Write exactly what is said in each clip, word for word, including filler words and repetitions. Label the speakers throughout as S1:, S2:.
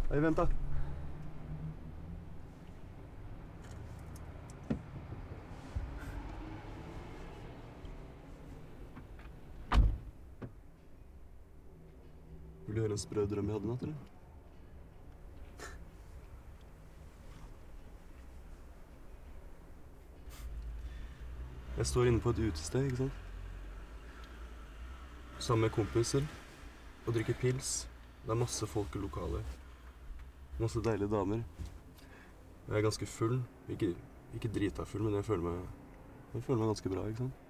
S1: Hei, vent da. Vil du høre en sprø drøm jeg hadde natt, eller? Jeg står inne på et utested, ikke sant? Sammen med kompiser og drikker pils. Det er masse folk i lokalet. Masse deilige damer. Jeg er ganske full. Ikke, ikke drita full, men jeg føler meg, jeg føler meg ganske bra, ikke sant?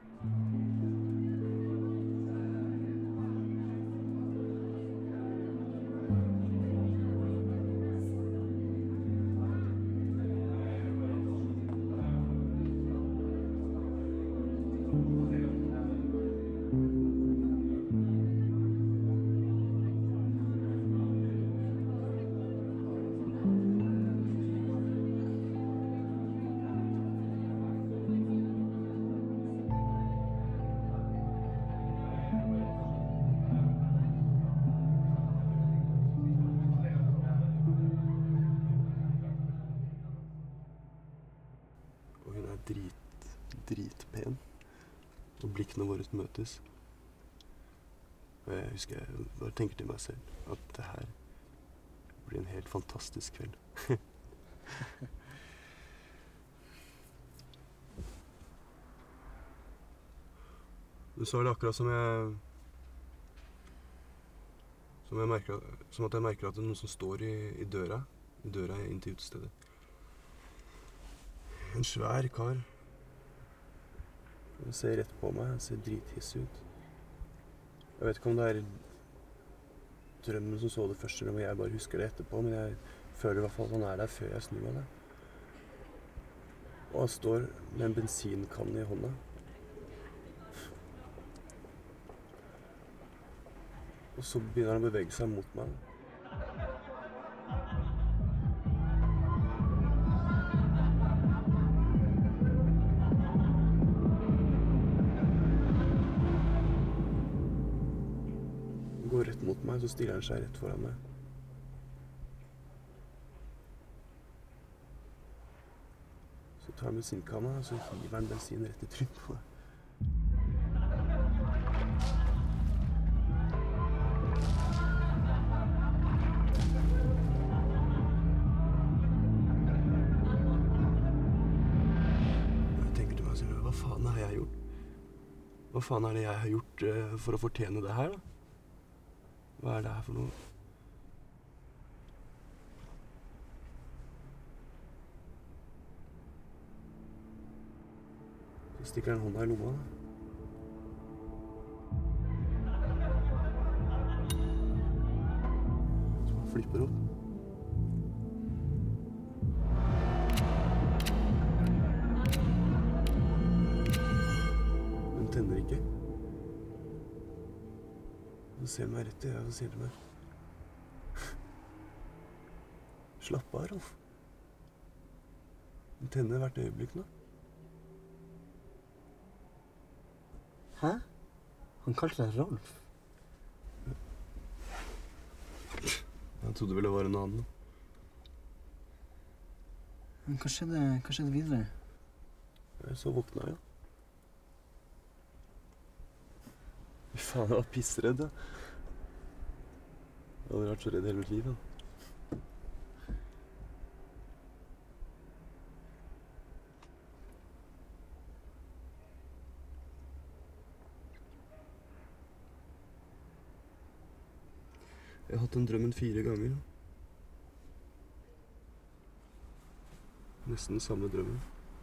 S1: Og hun er drit, dritpen. Og blikkene våre møtes. Og jeg husker jeg bare tenker til meg selv at det her blir en helt fantastisk kveld. Så er det akkurat som jeg Som jeg merker Som at jeg merker at det er noen som står i, i døra I døra inn til utestedet. En svær kar. Han ser rett på meg, han ser drithissig ut. Jeg vet ikke om det er drømmen som så det første, eller om jeg bare husker det etterpå, men jeg føler i hvert fall at han er der før jeg snur meg der. Og han står med en bensinkanne i hånda. Og så begynner han å bevege seg mot meg. Han går rett mot meg, så stiller han seg rett foran meg. Så tar han bensinkanna, og så hiver han bensin rett i trynet på meg. Hva faen har jeg gjort? Hva faen er det jeg har gjort uh, for å fortjene det her, da? Hva er det her for noe? Så stikker han hånda i lomma, da. Så han flipper opp. Tenner ikke. Så ser han meg rett i øya og sier til meg: slapp av, Rolf. Den tenner hvert øyeblikk nå.
S2: Hæ? Han kalte deg Rolf?
S1: Jeg trodde vel det var en annen.
S2: Men hva skjedde, hva skjedde videre?
S1: Så våkna jeg. Faen, jeg var pissredd, ja. Jeg har aldri vært så redd hele mitt liv, ja. Jeg har hatt den drømmen fire ganger. Nesten samme drømmen.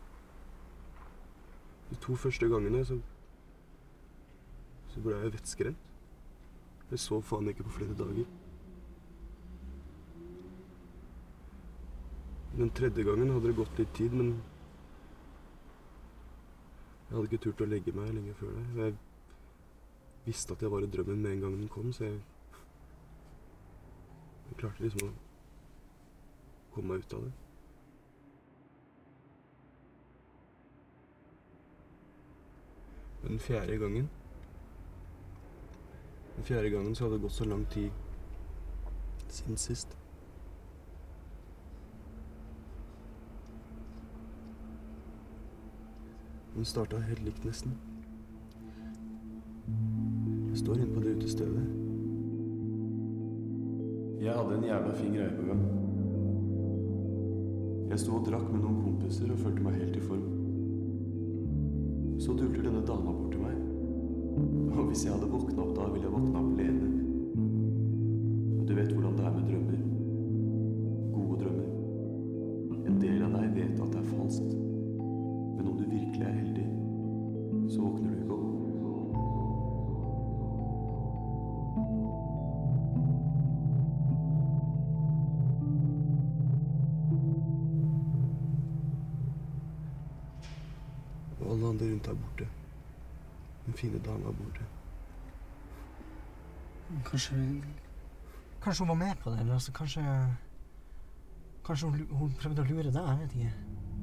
S1: De to første gangene så Så ble jeg vettskremt. Jeg så faen ikke på flere dager. Den tredje gangen hadde det gått litt tid, men jeg hadde ikke turt å legge meg lenge før det. Jeg visste at jeg var i drømmen med en gang den kom, så jeg, jeg klarte liksom å komme meg ut av det. Men den fjerde gangen Den fjerde gangen så hadde det gått så lang tid siden sist. Den starta helt likt, nesten. Jeg står inne på det utestedet. Jeg hadde en jævla fin greie på gang. Jeg sto og drakk med noen kompiser og følte meg helt i form. Så dulter denne dama bort til meg. Og hvis jeg hadde våknet opp da, ville jeg våkne opp alene. Og du vet hvordan det er med drømmer. Gode drømmer. En del av deg vet at det er falskt. Men om du virkelig er heldig, så våkner du ikke opp. Og alle andre rundt er borte. Den fine dama er borte.
S2: Kanskje Kanskje hun var med på det, eller altså kanskje Kanskje hun, hun prøvde å lure deg, jeg vet ikke.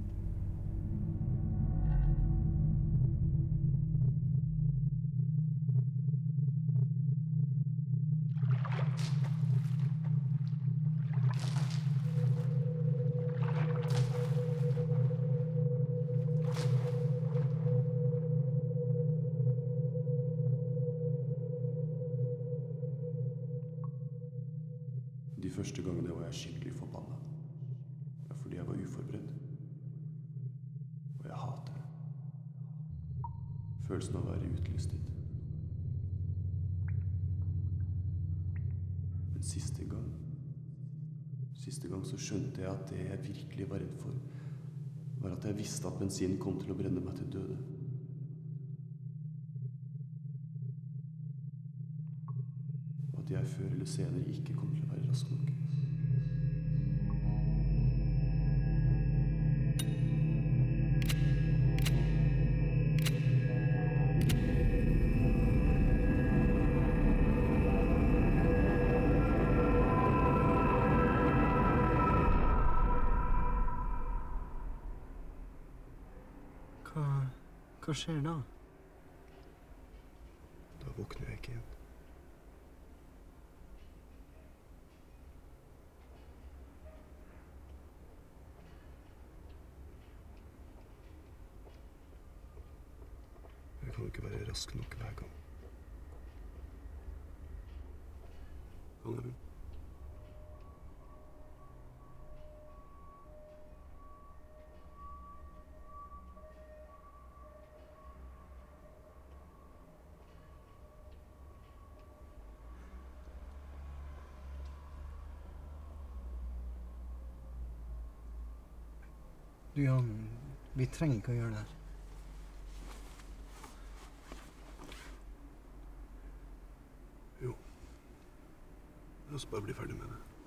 S1: De første gangene var jeg skikkelig forbanna. Ja, fordi jeg var uforberedt. Og jeg hater det. Følelsen av å være utlystet. Men siste gang Siste gang så skjønte jeg at det jeg virkelig var redd for, var at jeg visste at bensin kom til å brenne meg til døde. Og at jeg før eller senere ikke kom til å være rask nok.
S2: Hva, hva skjer da?
S1: Da våkner jeg ikke igjen. Jeg kan ikke være rask nok hver gang. Angrer du?
S2: Du, Jan, vi trenger ikke å gjøre det her.
S1: Jo. La oss bare bli ferdig med det.